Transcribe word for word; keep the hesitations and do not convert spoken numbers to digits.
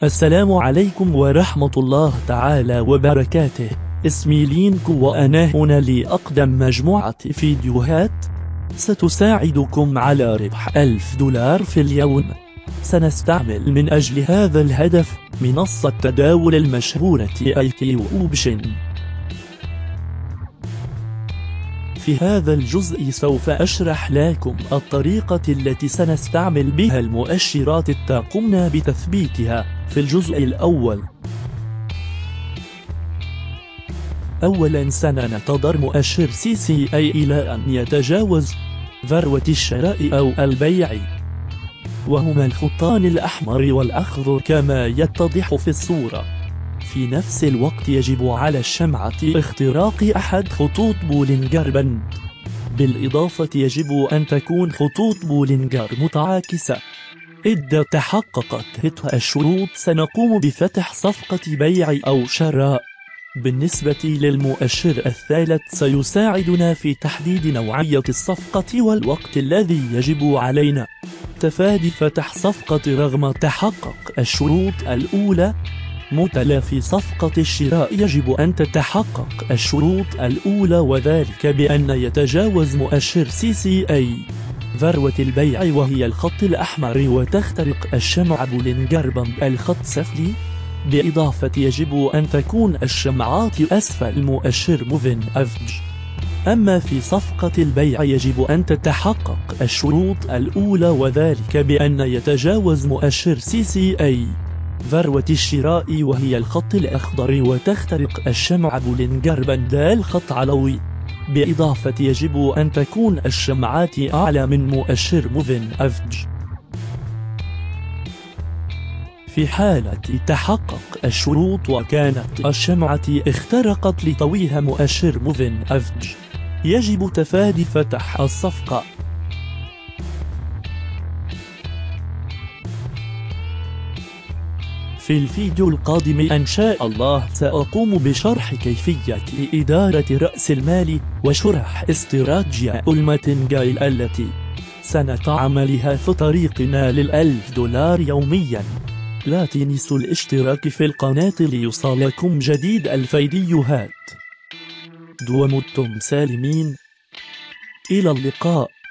السلام عليكم ورحمة الله تعالى وبركاته. اسمي لينكو وأنا هنا لأقدم مجموعة فيديوهات ستساعدكم على ربح ألف دولار في اليوم. سنستعمل من أجل هذا الهدف منصة التداول المشهورة آي كيو أوبشن. في هذا الجزء سوف أشرح لكم الطريقة التي سنستعمل بها المؤشرات التي قمنا بتثبيتها في الجزء الأول. أولا سننتظر مؤشر سي سي إي إلى أن يتجاوز ذروة الشراء أو البيع، وهما الخطان الأحمر والأخضر كما يتضح في الصورة. في نفس الوقت يجب على الشمعة اختراق أحد خطوط بولينجر بند، بالإضافة يجب أن تكون خطوط بولينجر متعاكسة. إذا تحققت الشروط سنقوم بفتح صفقة بيع أو شراء. بالنسبة للمؤشر الثالث سيساعدنا في تحديد نوعية الصفقة والوقت الذي يجب علينا تفادي فتح صفقة رغم تحقق الشروط الأولى. مثل في صفقة الشراء يجب أن تتحقق الشروط الأولى، وذلك بأن يتجاوز مؤشر سي سي إي ذروة البيع وهي الخط الأحمر وتخترق الشمعة بولينجر بند الخط السفلي. بالإضافة يجب أن تكون الشمعات أسفل مؤشر موفين أفج. أما في صفقة البيع يجب أن تتحقق الشروط الأولى، وذلك بأن يتجاوز مؤشر سي سي إي ذروة الشراء وهي الخط الأخضر وتخترق الشمعة بولينجر بند الخط علوي. بالإضافة يجب أن تكون الشمعات أعلى من مؤشر موفين أفج. في حالة تحقق الشروط وكانت الشمعة اخترقت لطويها مؤشر موفين أفج يجب تفادي فتح الصفقة. في الفيديو القادم إن شاء الله سأقوم بشرح كيفية إدارة رأس المال وشرح استراتيجية الماتنجايل التي سنتعاملها في طريقنا للألف دولار يوميا. لا تنسوا الاشتراك في القناة ليوصلكم جديد الفيديوهات. دمتم سالمين، إلى اللقاء.